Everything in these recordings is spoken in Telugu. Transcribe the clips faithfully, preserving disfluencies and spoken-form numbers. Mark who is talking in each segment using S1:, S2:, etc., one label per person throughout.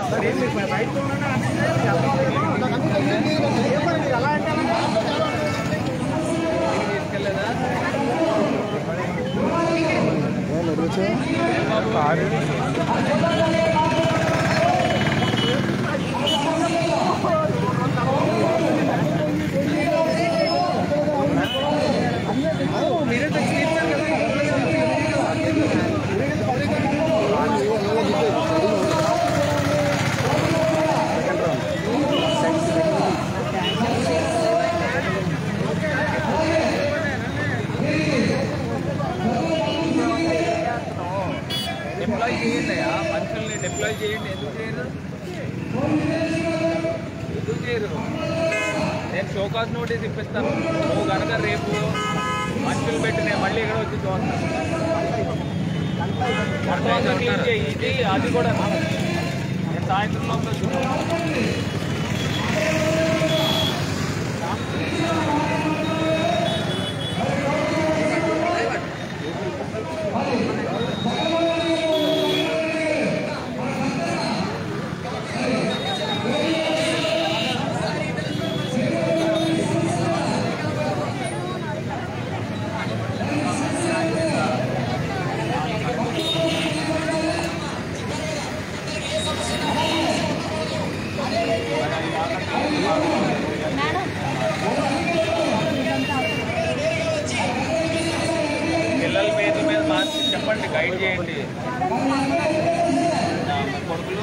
S1: డిప్లాయ్ చేయండి మనుషుల్ని డిప్లాయ్ చేయండి. ఎందుకు చేయరు ఎందుకు చేయరు నేను షోకాస్ నోటీస్ ఇప్పిస్తాను. నువ్వు కనుక రేపు మనుషులు పెట్టి నేను మళ్ళీ ఇక్కడ వచ్చి చూస్తాను. ఇది అది కూడా నేను సాయంత్రం లోపల చూస్తాను. పిల్లల పేర్ల మీద మార్చి చెప్పండి, గైడ్ చేయండి. కొడుకులు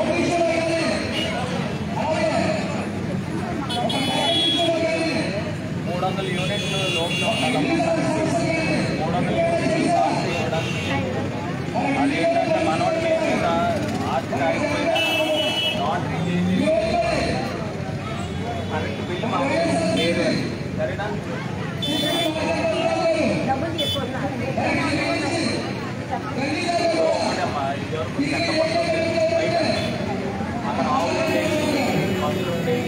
S1: మూడు వందల యూనిట్లు లోన్లో మూడు వందల యూనిట్లు ఆస్తి ఇవ్వడానికి అదేంటంటే మనోడి మీద ఆస్తి ఆగిపోయినా లాటరీ చేసి కరెంట్ బిల్లు మాకు లేదు. సరేనా? ఒకటమ్మా ఇదివరకు చెత్త పడుతుంది బయట అక్కడ ఆవులు ఉండేవి, మందులు ఉండేవి.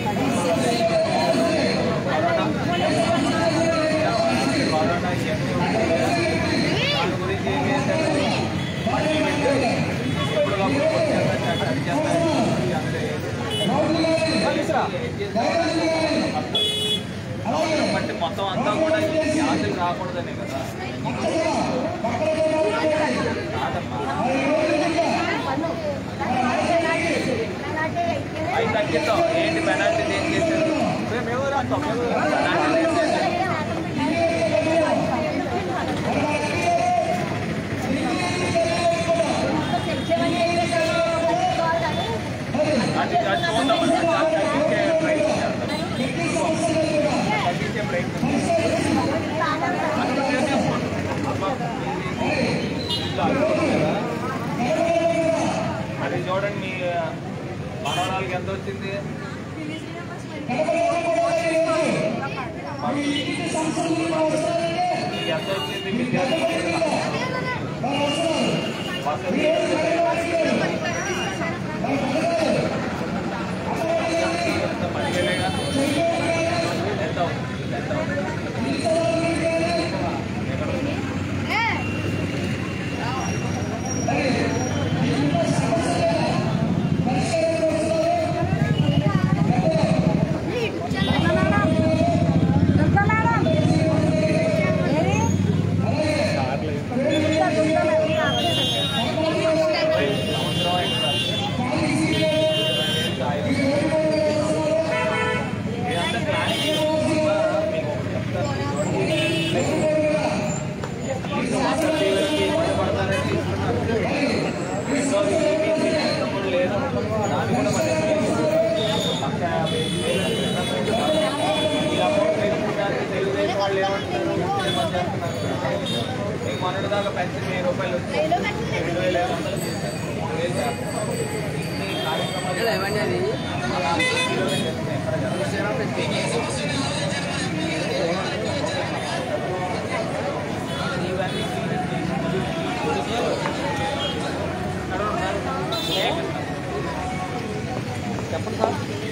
S1: కరోనా కరోనా ఇవన్నీ ఉండేవి. దాని గురించి ఏం చేశారు? మట్టి పెట్టి ఎప్పటికప్పుడు వచ్చేస్తారు, అది చేస్తారు. సంవత్సరం బట్టి మొత్తం అంతా కూడా వ్యాధులు రాకూడదనే కదా. అవి తగ్గిస్తాం. ఏంటి పెనాల్టీ ఏం చేశారు? మేము రాస్తాం. పెనాల్టీ ఏం చేశారు? అది అది చూద్దామని తగ్గించే ప్రయత్నం తగ్గించే ప్రయత్నం అది చూడండి. మీ మనవరాలకి ఎంత వచ్చింది? ఎంత వచ్చింది? విద్యార్థి పదివేలేగా ఎంత అవుతుంది? ఎంత అవుతుంది? మొన్నటి దాకా పెన్షన్ వెయ్యి రూపాయలు వచ్చింది. రెండు వేల ఐదు వందలు చేశారు. మూడు వేలు చేస్తారు. ఈ కార్యక్రమాలు ఇవన్నీ చెప్పండి సార్.